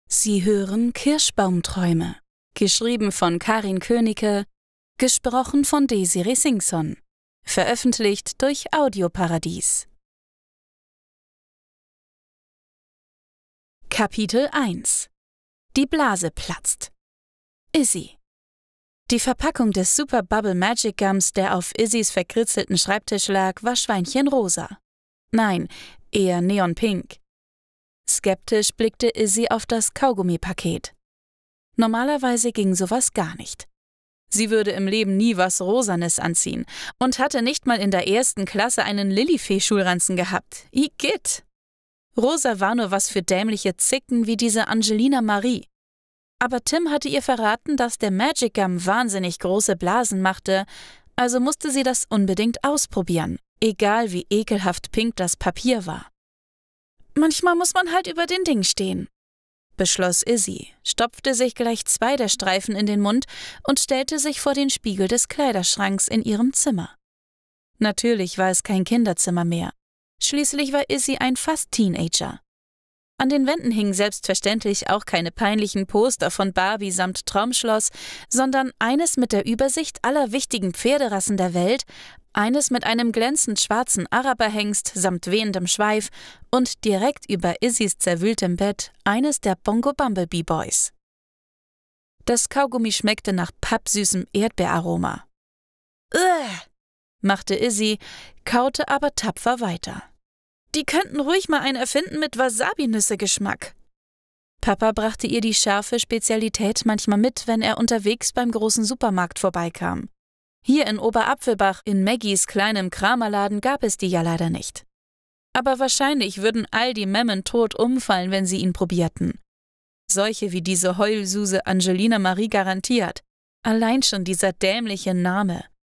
Sie hören Kirschbaumträume, geschrieben von Karin Könicke, gesprochen von Desiree Singson, veröffentlicht durch Audioparadies. Kapitel 1 – Die Blase platzt. Izzy. Die Verpackung des Super Bubble Magic Gums, der auf Izzys verkritzelten Schreibtisch lag, war schweinchenrosa. Nein, eher neonpink. Skeptisch blickte Izzy auf das Kaugummipaket. Normalerweise ging sowas gar nicht. Sie würde im Leben nie was Rosanes anziehen und hatte nicht mal in der 1. Klasse einen Lilifee-Schulranzen gehabt. Igitt! Rosa war nur was für dämliche Zicken wie diese Angelina Marie. Aber Tim hatte ihr verraten, dass der Magic Gum wahnsinnig große Blasen machte, also musste sie das unbedingt ausprobieren, egal wie ekelhaft pink das Papier war. Manchmal muss man halt über den Ding stehen, beschloss Izzy, stopfte sich gleich 2 der Streifen in den Mund und stellte sich vor den Spiegel des Kleiderschranks in ihrem Zimmer. Natürlich war es kein Kinderzimmer mehr. Schließlich war Izzy ein Fast-Teenager. An den Wänden hingen selbstverständlich auch keine peinlichen Poster von Barbie samt Traumschloss, sondern eines mit der Übersicht aller wichtigen Pferderassen der Welt, eines mit einem glänzend schwarzen Araberhengst samt wehendem Schweif und direkt über Izzys zerwühltem Bett eines der Bongo Bumblebee Boys. Das Kaugummi schmeckte nach pappsüßem Erdbeeraroma. Machte Izzy, kaute aber tapfer weiter. Die könnten ruhig mal einen erfinden mit Wasabi-Nüsse-Geschmack. Papa brachte ihr die scharfe Spezialität manchmal mit, wenn er unterwegs beim großen Supermarkt vorbeikam. Hier in Oberapfelbach, in Maggies kleinem Kramerladen, gab es die ja leider nicht. Aber wahrscheinlich würden all die Memmen tot umfallen, wenn sie ihn probierten. Solche wie diese Heulsuse Angelina Marie garantiert. Allein schon dieser dämliche Name.